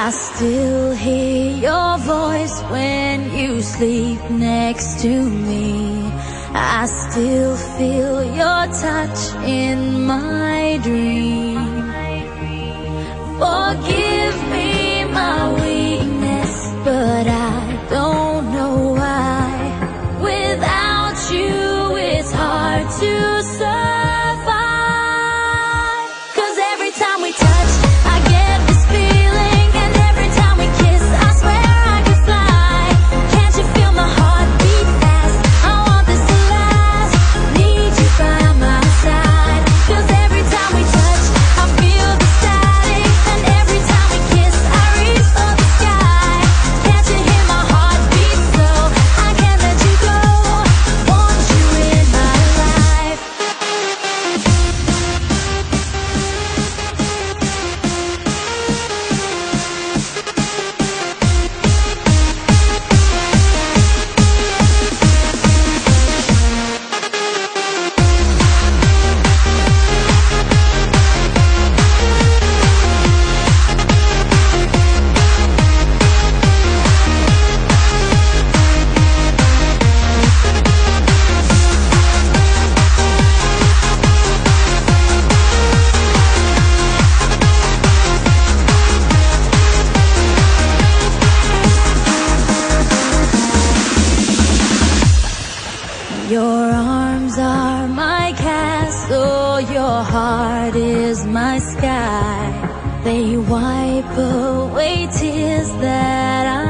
I still hear your voice when you sleep next to me. I still feel your touch in my dream. Forgive me my weakness, but I don't know why. Without you it's hard to survive. 'Cause every time we touch I get this feeling, and every time we kiss I swear I could fly. Can't you feel my heart beat fast? I want this to last, need you by my side. 'Cause every time we touch I feel the static, and every time we kiss I reach for the sky. Can't you hear my heart beat slow? I can't let you go, want you in my life. Your arms are my castle, your heart is my sky. They wipe away tears that